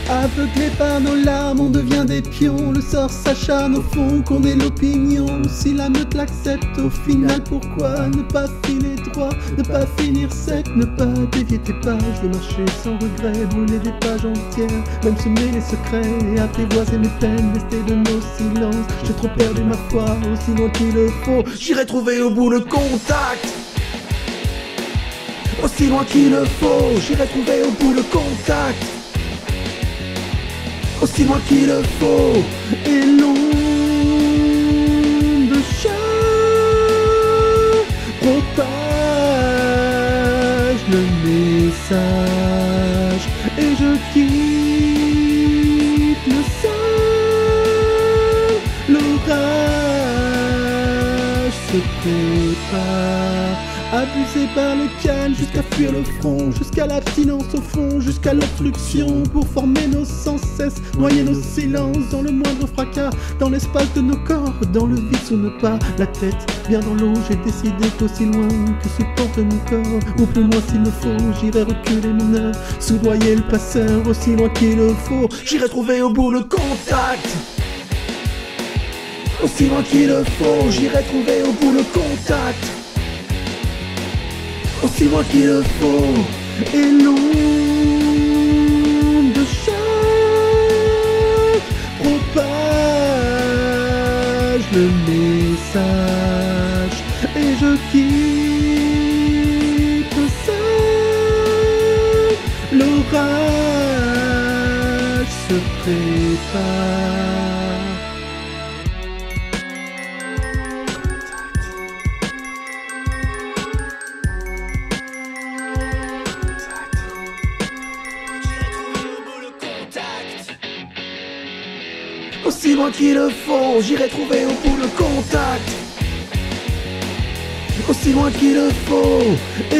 Aveuglé par nos larmes, on devient des pions. Le sort s'acharne au fond qu'on ait l'opinion. Si la meute l'accepte, au final pourquoi ne pas filer droit, ne pas finir sec, ne pas dévier tes pages, de marcher sans regret, brûler des pages entières, même semer les secrets et apprivoiser mes peines, rester de nos silences. J'ai trop perdu ma foi, aussi loin qu'il le faut, j'irai trouver au bout le contact. Aussi loin qu'il le faut, j'irai trouver au bout le contact. Aussi loin qu'il le faut, et l'onde de chat propage le message, et je quitte le sol. L'orage se prépare, abusé par le calme jusqu'à fuir le front, jusqu'à l'abstinence au fond, jusqu'à l'obstruction, pour former nos sans cesse, noyer nos silences dans le moindre fracas, dans l'espace de nos corps, dans le vide sous nos pas, la tête bien dans l'eau. J'ai décidé qu'aussi loin que supporte mon corps, ou plus loin s'il le faut, j'irai reculer mon heure, soudoyer le passeur, aussi loin qu'il le faut, j'irai trouver au bout le contact. Aussi loin qu'il le faut, j'irai trouver au bout le contact. Aussi loin qu'il le faut, et l'onde de choc propage le message, et je quitte seul. L'orage se prépare. Aussi loin qu'il le faut, j'irai trouver au bout le contact. Aussi loin qu'il le faut,